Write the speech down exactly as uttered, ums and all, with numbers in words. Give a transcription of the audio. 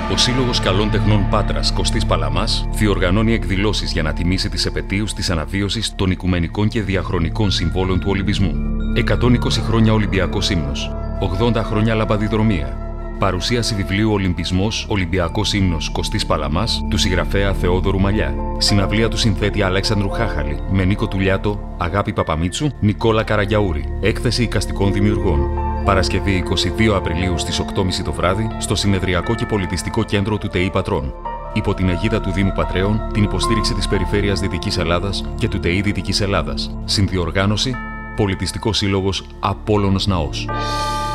Ο Σύλλογος Καλών Τεχνών Πάτρας Κωστής Παλαμάς διοργανώνει εκδηλώσεις για να τιμήσει τις επετείους της αναβίωσης των οικουμενικών και διαχρονικών συμβόλων του Ολυμπισμού. εκατόν είκοσι χρόνια Ολυμπιακός ύμνος, ογδόντα χρόνια λαμπαδιδρομία. Παρουσίαση βιβλίου Ολυμπισμός, Ολυμπιακός ύμνος Κωστής Παλαμάς του συγγραφέα Θεόδωρου Μαλιά. Συναυλία του συνθέτη Αλέξανδρου Χάχαλη με Νίκο Τουλιάτο, Αγάπη Παπαμίτσου, Νικόλα Καραγιαούρη. Έκθεση εικαστικών δημιουργών. Παρασκευή εικοστή δεύτερη Απριλίου στις οκτώ και μισή το βράδυ στο Συνεδριακό και Πολιτιστικό Κέντρο του ΤΕΙ Πατρών. Υπό την αιγίδα του Δήμου Πατρέων, την υποστήριξη της Περιφέρειας Δυτικής Ελλάδας και του ΤΕΙ Δυτικής Ελλάδας. Συνδιοργάνωση Πολιτιστικός Σύλλογος Απόλλωνος Ναός.